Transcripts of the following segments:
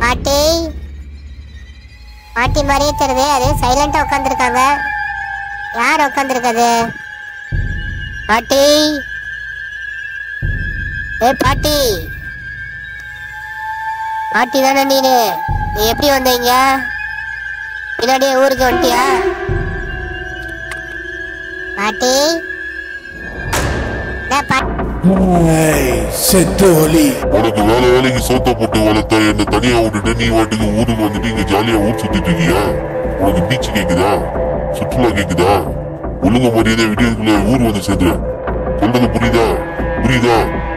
பாட்டி பாட்டி மாதிரியே தெரியுது. அது சைலண்டா உட்காந்துருக்காங்க. யார் உட்காந்துருக்காது? பாட்டி பாட்டி பாட்டி தானே நீ எப்படி வந்தீங்க? பின்னாடியே ஊருக்கு வந்துட்டியா? பாட்டி உனக்கு வேலைக்கு சோத்த போட்டு வளர்த்தா என்ன தனியா விட்டுட்டு நீ வாட்டுக்கு ஊருக்கு வந்துட்டு இங்க ஜாலியா ஊர் சுத்திட்டு இருக்கியா? உனக்கு பீச் கேக்குதா? சுற்றுலா கேக்குதா? ஒழுங்க மரியாதை வீடியோக்குள்ள ஊர் வந்து சேர்ந்துரு. சொல்றது புரியுதா? புரியுதா?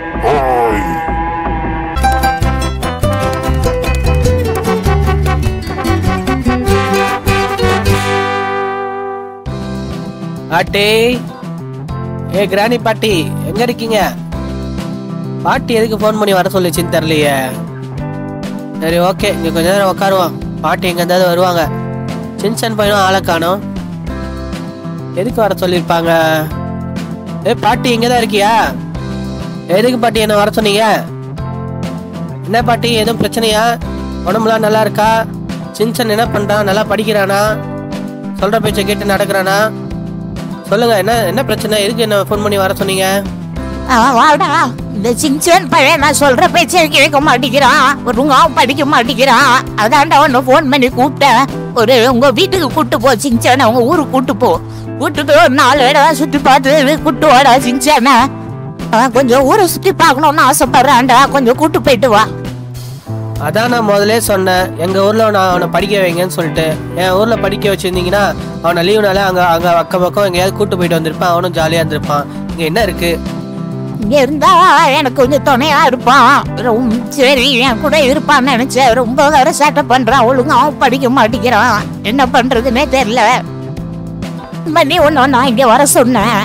பாட்டி கிராணி பாட்டி எங்க இருக்கீங்க? பாட்டி எதுக்கு போன் பண்ணி வர சொல்லிச்சுன்னு தெரியலையே. சரி ஓகே, இங்க கொஞ்ச நேரம் உட்காருவோம். பாட்டி எங்க இருந்தாவது வருவாங்க. சின்சன் பையனும் ஆளை காணோம். எதுக்கு வர சொல்லியிருப்பாங்க? பாட்டி இங்கதான் இருக்கியா? எதுக்கு பாட்டி என்ன வர சொன்னீங்க? என்ன பாட்டி எதுவும் பிரச்சனையா? உடம்புலாம் நல்லா இருக்கா? சின்சன் என்ன பண்றான்? நல்லா படிக்கிறானா? சொல்ற பேச்சை கேட்டு நடக்கிறானா? சொல்லுங்க, என்ன என்ன பிரச்சனை? எதுக்கு என்ன ஃபோன் பண்ணி வர சொன்னீங்க? இந்த சின்சன் பையன் நான் சொல்ற பேச்சை கேட்க மாட்டேங்கிறான், ஒழுங்காவும் படிக்க மாட்டேங்கிறான். அதான்டா உன்னை ஃபோன் பண்ணி கூப்பிட்டேன். ஒரு உங்க வீட்டுக்கு கூட்டு போ சின்சன், அவங்க ஊருக்கு கூட்டு போ. கூட்டு போய் ஒரு 4 இடம் சுத்தி பார்த்து கூட்டு வாடா சின்சன். கொஞ்சம் ஊரை சுத்தி பார்க்கணும்னு ஆசைப்படுறான்டா, கொஞ்சம் கூட்டு போயிட்டு வா. அதான் நான் முதலே சொன்னேன், எங்க ஊர்ல நான் அவனை படிக்க வைங்கன்னு சொல்லிட்டு. என் ஊர்ல படிக்க வச்சிருந்தீங்கன்னா அவனை லீவுனால அங்க அக்கம் பக்கம் எங்கேயாவது கூட்டு போயிட்டு வந்திருப்பான். அவனும் ஜாலியா இருந்திருப்பான். இங்க என்ன இருக்கு? இங்க இருந்தா எனக்கு கொஞ்சம் துணையா இருப்பான். சரி என் கூட இருப்பான்னு நினைச்சேன். ரொம்ப வேற சேட்டை பண்றான், ஒழுங்கா அவன் படிக்க மாட்டேங்கிறான். என்ன பண்றதுன்னே தெரியல. பண்ணி ஒன்னும் நான் இங்க வர சொன்னேன்.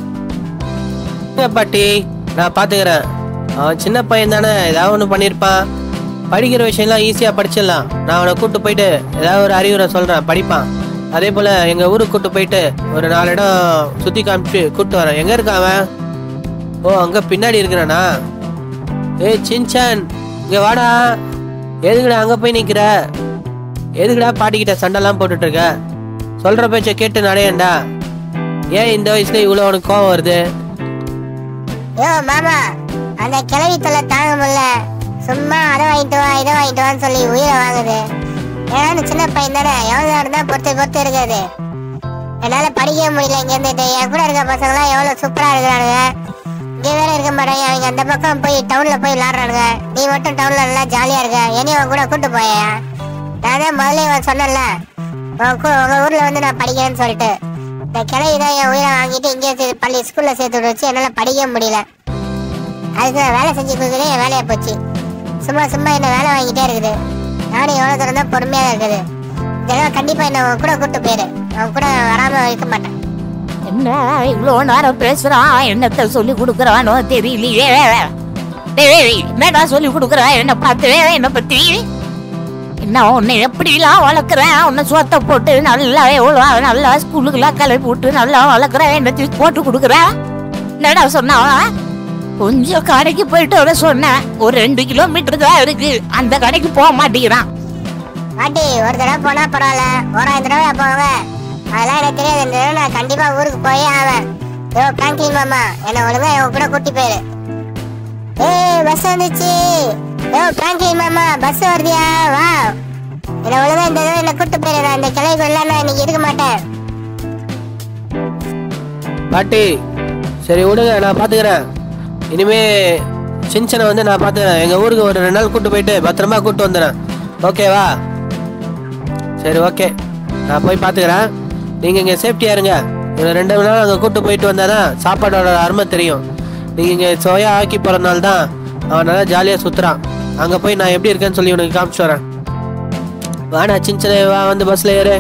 பாட்டி நான் பாத்துக்கிறேன். அவன் சின்ன பையன் தானே, ஏதாவது ஒண்ணு பண்ணிருப்பான். படிக்கிற விஷயம்லாம் ஈஸியா படிச்சிடலாம். நான் அவனை கூட்டு போயிட்டு ஏதாவது ஒரு அறிவுரை சொல்றேன், படிப்பான். அதே போல எங்க ஊருக்கு கூட்டு போயிட்டு ஒரு 4 இடம் சுத்தி காமிச்சு கூட்டு வரேன். எங்க இருக்கான் அவன்? ஓ, அங்க பின்னாடி இருக்கிறானா? சின்சான் இங்க வாடா. எதுக்குடா அங்க போய் நிக்கிற? எதுக்குடா பாட்டிக்கிட்ட சண்டைலாம் போட்டுட்டு இருக்க? சொல்ற பேச்ச கேட்டு நடையண்டா. ஏன் இந்த வயசுல இவ்வளவு உனக்கு கோவம் வருது? மாமா, அந்த கிளவி தொல்லை தாங்க முடியல. சும்மா அதை வாங்கிட்டு வா இதை வாங்கிட்டு வான்னு சொல்லி உயிரை வாங்குது. ஏன்னா சின்ன பையன் தானே, எவ்வளவு நேரம் தான் பொறுத்து இருக்காது. என்னால படிக்க முடியல. இங்க இருந்துட்டு என் கூட இருக்க பசங்க எல்லாம் எவ்வளவு சூப்பரா இருக்கிறானுங்க. இங்க வேற இருக்க மாட்டாங்க. அவங்க அந்த பக்கம் போய் டவுன்ல போய் விளையாடுறானுங்க. நீ மட்டும் டவுன்ல நல்லா ஜாலியா இருக்க. என்னையும் கூட கூட்டு போயா? நான் தான் முதல்ல சொன்னேன்ல, உங்க ஊர்ல வந்து நான் படிக்கிறேன்னு சொல்லிட்டு. இந்த கிளவி தான் என் உயிரை வாங்கிட்டு இங்கே பள்ளி ஸ்கூல்ல சேர்த்து வச்சு என்னால படிக்க முடியல. அதுக்கு நான் வேலை செஞ்சு கொடுக்குறேன். என் வேலையை போச்சு. சும்மா என்ன வேலை வாங்கிட்டே இருக்குது. நானும் எவ்வளவு தூரம் தான் பொறுமையா இருக்குது. இதெல்லாம் கண்டிப்பா என்ன கூட கூட்டு போயிரு. அவன் கூட வராம இருக்க மாட்டேன். என்ன இவ்வளவு நேரம் பேசுறான்? என்னத்த சொல்லி கொடுக்கறானோ தெரியலையே. என்னடா சொல்லி கொடுக்கறான் என்ன பார்த்து? என்ன பத்தி என்ன? உன்னை எப்படிலாம் வளர்க்குறேன்? உன்னை சோத்த போட்டு நல்லா எவ்வளோ நல்லா ஸ்கூலுக்குலாம் கிளப்பி விட்டு நல்லா வளர்க்குறேன். என்ன போட்டு கொடுக்குறேன்? என்னடா சொன்னா? கொஞ்சம் கடைக்கு போயிட்டு வர சொன்னேன். ஒரு 2 கிலோமீட்டர் தான் இருக்கு. அந்த கடைக்கு போக மாட்டேங்கிறான். பாட்டி ஒரு தடவை போனா பரவாயில்ல, 1000 தடவை போவாங்க. அதெல்லாம் எனக்கு தெரியாது. இந்த தடவை நான் கண்டிப்பா ஊருக்கு போயே ஆவேன். பிராங்க்லின் மாமா, என்ன ஒழுங்கா இவன் கூட கூட்டி போயிரு. பஸ் வந்துச்சு. பிராங்க்லின் மாமா, பஸ் வருதியா? வா, என்ன ஒழுங்கா இந்த தடவை என்ன கூட்டு போயிரு. நான் இந்த கிளைக்கு நான் இன்னைக்கு இருக்க மாட்டேன். பாட்டி சரி விடுங்க, நான் பாத்துக்கிறேன். இனிமே சின்சனை வந்து நான் பாத்துக்கிறேன். எங்க ஊருக்கு ஒரு 2 நாள் கூட்டு போயிட்டு பத்திரமா கூட்டு வந்துடுறேன். ஓகேவா? சரி ஓகே, நான் போய் பாத்துக்கிறேன். நீங்க இங்க சேஃப்டியா இருங்க. ஒரு 2 நாள் அங்க கூட்டு போயிட்டு வந்தாதான் சாப்பாடோட அருமை தெரியும். நீங்க இங்க சோயா ஆக்கி போறதுனால தான் அவன் நல்லா ஜாலியா சுத்துறான். அங்க போய் நான் எப்படி இருக்கேன்னு சொல்லி உனக்கு காமிச்சு வரேன். வாடா சின்சனே, வா, வந்து பஸ்ல ஏறு.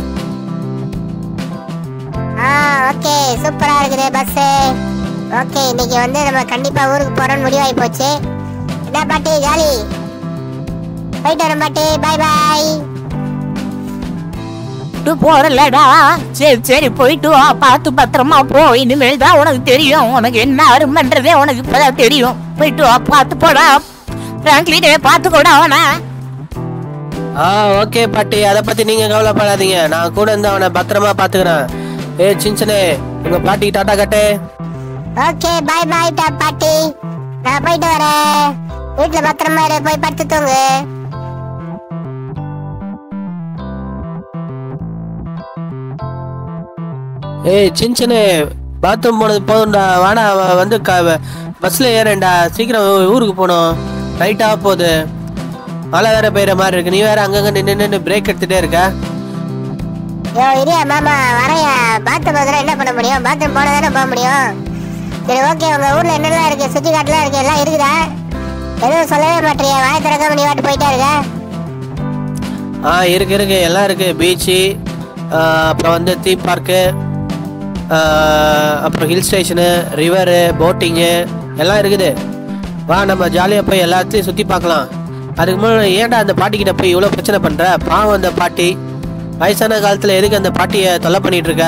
ஓகே, சூப்பரா இருக்குது பஸ். ஓகே, இன்னைக்கு வந்து நம்ம கண்டிப்பா ஊருக்கு போறோம்னு முடிவாகி போச்சு. என்ன பாட்டி, ஜாலி போயிட்டு வரோம் பாட்டி. Bye bye. போறலடா. சரி போயிட்டு வா, பார்த்து பத்திரமா போ. இனிமேல் தான் உனக்கு தெரியும், உனக்கு என்ன அருமைன்றதே உனக்கு இப்பதான் தெரியும். போயிட்டு வா, பார்த்து போடா. பிராங்க்லின் பார்த்து கூட அவனா ஓகே பாட்டி, அதை பத்தி நீங்க கவலைப்படாதீங்க. நான் கூட இருந்து அவனை பத்திரமா பாத்துக்கிறேன். சின்சனே, உங்க பாட்டி டாட்டா கட்டே. ஓகே பை பை பாட்டி, நான் போயிட்டு வரேன். வீட்டுல பத்திரமா இரு, போய் படுத்து தூங்கு. சின்சனே, பாத்ரூம் போனது போதும்டா. வாடா வந்து பஸ்ல ஏறேன்டா. சீக்கிரம் ஊருக்கு போகணும். நைட் ஆக போகுது. மழை வேற பெய்யற மாதிரி இருக்கு. நீ வேற அங்கங்க நின்று பிரேக் எடுத்துட்டே இருக்க. யோ இரியா மாமா, வரையா. பாத்ரூம் போதுனா என்ன பண்ண முடியும்? பாத்ரூம் போனா தானே போக முடியும். சரி ஓகே, உங்க ஊர்ல என்னெல்லாம் இருக்கு? சுத்தி காட்டுலாம் இருக்கு, எல்லாம் இருக்குதா? எதுவும் சொல்லவே மாட்டியா? வாய திறக்காம நீ வாட்டு போயிட்டே இருக்க. இருக்கு எல்லாம் இருக்கு. பீச்சு, அப்புறம் வந்து தீம் பார்க்கு, அப்புறம் ஹில் ஸ்டேஷனு, ரிவரு, போட்டிங்கு எல்லாம் இருக்குது. வா, நம்ம ஜாலியாக போய் எல்லாத்தையும் சுற்றி பார்க்கலாம். அதுக்கு முன்னாடி ஏன்டா அந்த பாட்டிக்கிட்ட போய் இவ்வளோ பிரச்சனை பண்ணுற? பாவம் அந்த பாட்டி. வயசான காலத்தில் எதுக்கு அந்த பாட்டியை தொல்லை பண்ணிட்டு இருக்க?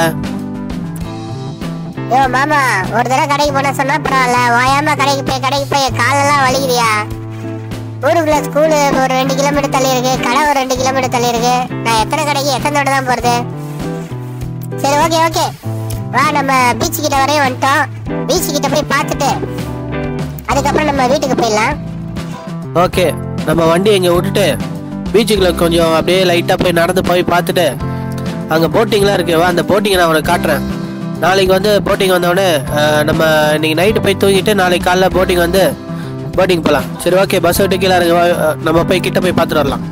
யோ மாமா, ஒரு தடவை கடைக்கு போன சொன்னா பரவாயில்ல, வாயாம கடைக்கு போய் காலெல்லாம் வலிக்குதியா? ஊருக்குள்ள ஸ்கூலு ஒரு 2 கிலோமீட்டர் தள்ளி இருக்கு, கடை ஒரு 2 கிலோமீட்டர் தள்ளி இருக்கு. நான் எத்தனை கடைக்கு எத்தனை தடவை தான் போறது? சரி ஓகே வா, நம்ம பீச் கிட்ட வரையும் வந்துட்டோம். பீச் கிட்ட போய் பார்த்துட்டு அதுக்கப்புறம் நம்ம வீட்டுக்கு போயிடலாம். ஓகே, நம்ம வண்டி இங்கே விட்டுட்டு பீச்சுக்குள்ள கொஞ்சம் அப்படியே லைட்டாக போய் நடந்து போய் பார்த்துட்டு அங்கே போட்டிங்லாம் இருக்கு. வா, அந்த போட்டிங்கை நான் உனக்கு காட்டுறேன். நாளைக்கு வந்து போட்டிங் வந்தோடனே நம்ம இன்னைக்கு நைட்டு போய் தூங்கிட்டு நாளைக்கு காலைல போட்டிங் போகலாம். சரி ஓகே, பஸ் விட்டு கீழே இருக்கு. நம்ம போய் கிட்ட போய் பார்த்துட்டு வரலாம்.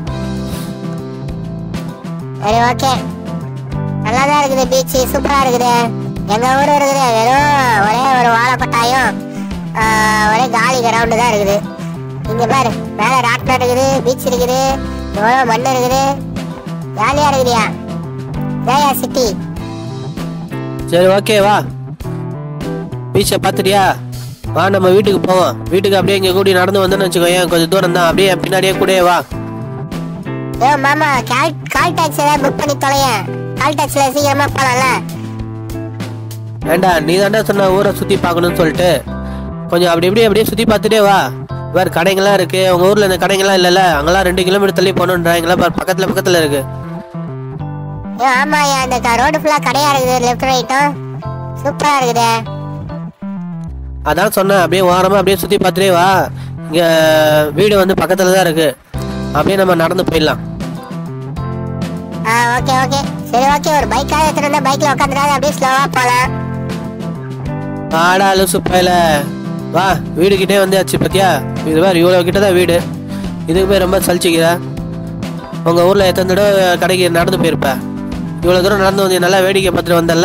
சரி ஓகே, நல்லா தான் இருக்குது. பீச் சூப்பரா இருக்குது. எங்க ஊரு இருக்குது, வெறும் ஒரே ஒரு வாழைப்பட்டாயும் ஒரே காலி கிரவுண்டு தான் இருக்குது. இங்க பாரு, மேல ராட்டம் இருக்குது, பீச் இருக்குது, எவ்வளவு மண் இருக்குது, ஜாலியா இருக்குதியா? ஜாயா சிட்டி. சரி ஓகே, வா, பீச்சை பார்த்துட்டியா? வா, நம்ம வீட்டுக்கு போவோம். வீட்டுக்கு அப்படியே இங்கே கூடி நடந்து வந்தோன்னு வச்சுக்கோயேன், கொஞ்சம் தூரம் தான். அப்படியே பின்னாடியே கூடயே வா. ஏ மாமா, கால் டாக்ஸி ஏதாவது புக் பண்ணி தொலையேன். கால் டாக்ஸில சீக்கிரமா போலாம்ல? ஏண்டா, நீ தாண்டா சொன்ன ஊரை சுற்றி பார்க்கணும்னு சொல்லிட்டு. கொஞ்சம் அப்படியே சுற்றி பார்த்துட்டே வா. வேறு கடைங்கள்லாம் இருக்கு. உங்கள் ஊரில் இந்த கடைங்கள்லாம் இல்லைல்ல? அங்கெல்லாம் 2 கிலோமீட்டர் தள்ளி போகணுன்றாங்களா? பக்கத்தில் இருக்கு. ஏ ஆமாயா, இந்த ரோடு ஃபுல்லா கடையா இருக்குது, லெஃப்ட் ரைட்டும் சூப்பரா இருக்குது. அதான் சொன்னேன், அப்படியே ஓரமாக அப்படியே சுற்றி பார்த்துட்டே வா. இங்கே வீடு வந்து பக்கத்தில் தான் இருக்கு. அப்படியே நம்ம நடந்து போயிடலாம். ஓகே சரி ஓகே, ஒரு பைக்காக எடுத்துட்டு பைக்ல உட்காந்துடாது, அப்படியே ஸ்லோவா போலாம். ஆடா லூசு பையல, வா, வீடு கிட்டே வந்தாச்சு. பத்தியா, இது வேறு இவ்வளோ கிட்ட தான் வீடு. இதுக்கு போய் ரொம்ப சலிச்சிக்கிறா. உங்கள் ஊரில் எத்தனை தடவை கடைக்கு நடந்து போயிருப்ப? இவ்வளோ தூரம் நடந்து வந்து நல்லா வேடிக்கை பார்த்துட்டு வந்தல.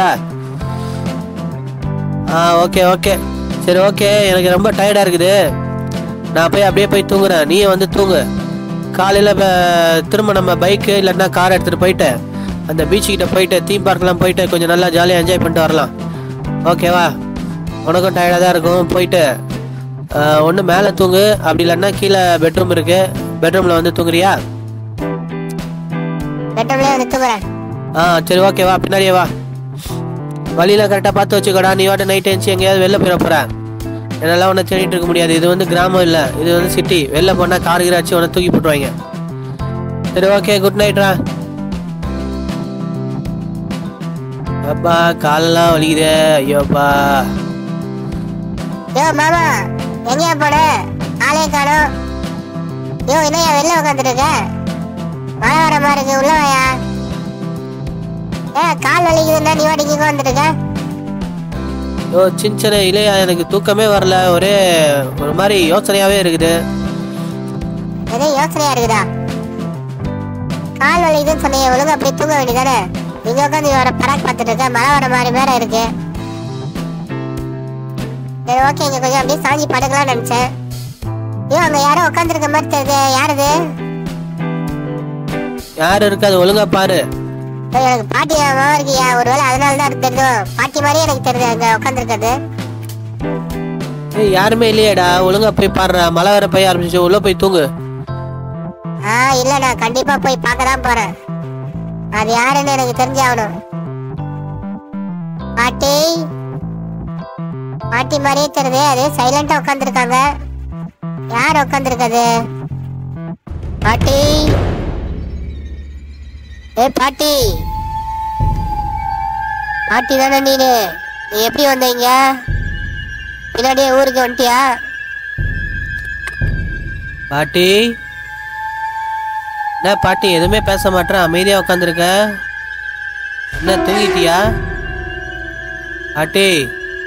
ஓகே சரி ஓகே, எனக்கு ரொம்ப டயர்டாக இருக்குது. நான் அப்படியே போய் தூங்குறேன். நீயே வந்து தூங்கு. காலையில் திரும்ப நம்ம பைக்கு இல்லைன்னா கார் எடுத்துகிட்டு போயிட்டு அந்த பீச்சுக்கிட்ட போயிட்டு தீம் பார்க்கெலாம் போயிட்டு கொஞ்சம் நல்லா ஜாலியாக என்ஜாய் பண்ணிட்டு வரலாம். ஓகேவா? உனக்கும் டயர்டாக தான் இருக்கும். போயிட்டு ஒன்று மேலே தூங்கு, அப்படி இல்லைன்னா கீழே பெட்ரூம் இருக்கு, பெட்ரூமில் வந்து தூங்குறியா? சரி ஓகேவா, பின்னாடியே வா. வழியில் கரெக்டாக பார்த்து வச்சுக்கோடா. நீ வாட்டு நைட் எழுந்துச்சு எங்கேயாவது வெளில போயிட போகிற. என்னெல்லாம் ஒன்று தேடிட்டு இருக்க முடியாது. இது வந்து கிராமம் இல்லை, இது வந்து சிட்டி. வெளில போனால் கார் கீராச்சு உன்னை தூக்கி போட்டுருவாங்க. சரி ஓகே, குட் நைட்ரா. அப்பா, காலெல்லாம் வலிக்குதே. ஐயோப்பா. யோ மாமா, எங்கயா போன? ஆளே காணோம். யோ என்னையா வெளில உட்காந்துட்டு இருக்க? மழை வர மாதிரி இருக்கு, உள்ள வாயா. கால் வலிக்குதுன்னா நீ வாட்டி இங்க வந்துட்டு இருக்க? யோ சின்ன இல்லையா, எனக்கு தூக்கமே வரல. ஒரே ஒரு மாதிரி யோசனையாவே இருக்குது. எதே யோசனையா இருக்குதா? கால் வலிக்குதுன்னு சொன்னீங்க, ஒழுங்கா அப்படி தூங்க வேண்டியதானே? நீங்க உட்காந்து வர பராக் பார்த்துட்டு இருக்க, மழை வர மாதிரி வேற இருக்கு. சரி ஓகே, இங்க கொஞ்சம் அப்படியே சாஞ்சி படுக்கலாம்னு நினைச்சேன். ஐயோ, அங்க யாரோ உட்காந்துருக்க மாதிரி தெரியுது. யாருது? யாரு இருக்காது, ஒழுங்கா பாரு. எனக்கு பாட்டி மாமா இருக்கியா? ஒருவேளை அதனாலதான் தெரியும். பாட்டி மாதிரியே எனக்கு தெரியுது அங்க உட்காந்துருக்கிறது. யாருமே இல்லையாடா, ஒழுங்கா போய் பாடுறா. மழை வர போய் ஆரம்பிச்சு, உள்ள போய் தூங்கு. இல்ல, நான் கண்டிப்பா போய் பார்க்கதான் போறேன். அது யாருன்னு எனக்கு தெரிஞ்சாகணும். பாட்டி பாட்டி மாதிரியே தெரியுது. அது சைலண்டா உட்காந்துருக்காங்க. யார் உட்காந்துருக்காது? பாட்டி பாட்டி பாட்டி தானே நீ எப்படி வந்தீங்க? பின்னாடியே ஊருக்கு வந்துட்டியா? பாட்டி என்ன பாட்டி எதுவுமே பேச மாட்டேன், அமைதியா உட்காந்துருக்க. என்ன தூங்கிட்டியா பாட்டி?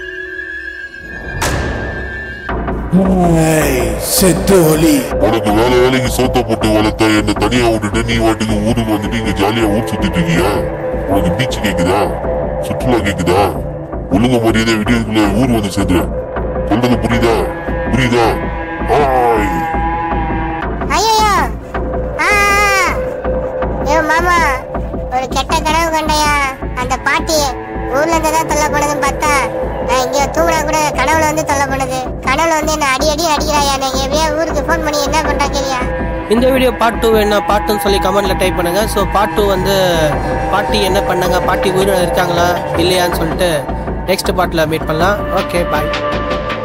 செத்து ஒலி. உனக்கு வேலைக்கு சோத்த போட்டு வளர்த்த என்ன தனியா விட்டுட்டு நீ வாட்டுக்கு ஊருக்கு வந்துட்டு இங்க ஜாலியா ஊர் சுத்திட்டு இருக்கியா? உனக்கு பீச் கேக்குதா? சுற்றுலா கேக்குதா? ஒழுங்கு மரியாதை வீடியோக்குள்ள ஊர் வந்து சேர்ந்துரு. சொல்றது புரியுதா? புரியுதா? ஹாய். ஐயோ மாமா, ஒரு கெட்ட கனவு கண்டையா. அந்த பாட்டி ஊர்ல இருந்து தான் தொல்லை பண்ணுதுன்னு பார்த்தா நான் இங்க தூங்கினா கூட கனவுல வந்து தொல்லை பண்ணுது. கனவுல வந்து என்ன அடி அடிக்கிறாயா. நீங்க எப்படியா ஊருக்கு ஃபோன் பண்ணி என்ன பண்றாங்கயா? இந்த வீடியோ பார்ட் 2 என்ன பார்ட்டுன்னு சொல்லி கமெண்ட்ல டைப் பண்ணுங்க. ஸோ பார்ட் 2 வந்து பாட்டி என்ன பண்ணாங்க, பாட்டி உயிரோட இருக்காங்களா இல்லையான்னு சொல்லிட்டு நெக்ஸ்ட் பார்ட்ல மீட் பண்ணலாம். ஓகே பாய்.